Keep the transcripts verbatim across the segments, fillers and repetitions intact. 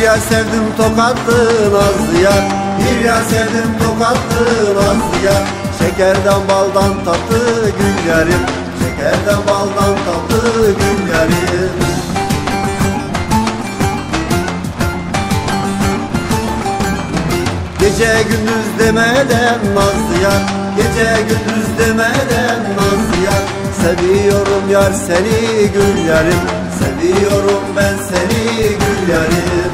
yar sevdim tokatlı nazlı yar, bir yar sevdim tokatlı nazlı yar. Şekerden baldan tatlı gül yarim, şekerden baldan tatlı gül yarim. Gece gündüz demeden nazlı yar, gece gündüz demeden nazlı yar. Seviyorum yar seni gül yarim, seviyorum ben seni gül yarim.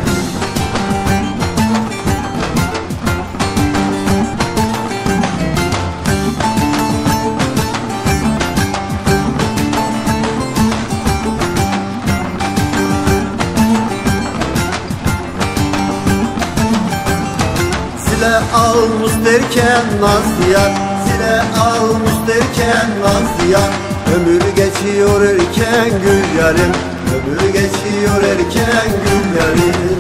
Zile almış derken nazlı yar, zile almış derken nazlı yar. Ömür geçiyor erken gül yarim, ömür geçiyor erken gül yarim.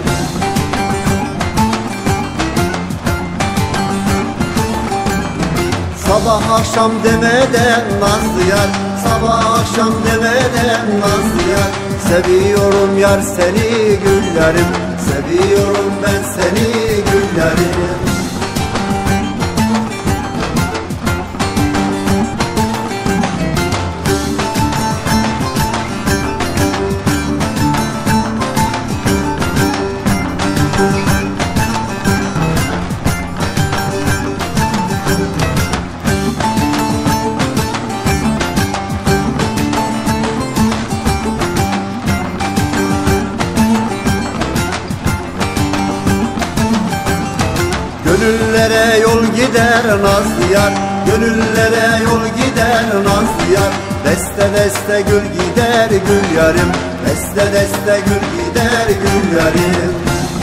Sabah akşam demeden nazlı yar, sabah akşam demeden nazlı yar. Seviyorum yar seni gül yarim, seviyorum ben seni gül yarim. Gönüllere yol gider nazlı yar, gönüllere yol gider nazlı yar. Deste deste gül gider gül yarim, deste deste gül gider gül yarim.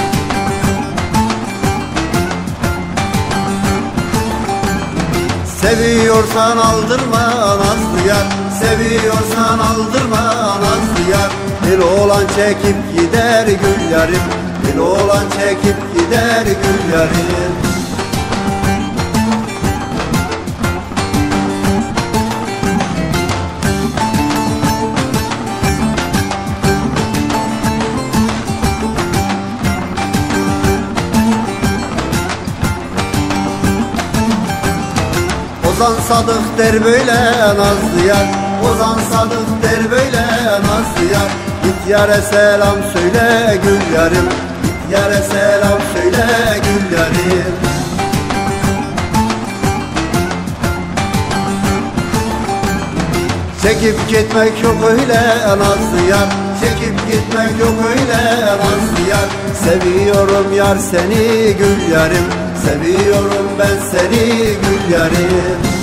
Seviyorsan aldırma nazlı yar, seviyorsan aldırma nazlı yar. Bir oğlan çekip gider gül yarim, bir oğlan çekip gider gül yarim. Ozan Sadık der böyle nazlı yar, Ozan Sadık der böyle nazlı yar. Git yare selam söyle gül yarim, git yare selam söyle gül yarim. Çekip gitmek yok öyle nazlı yar, çekip gitmek yok öyle nazlı yar. Seviyorum yar seni gül yarim, seviyorum ben seni gül yarim.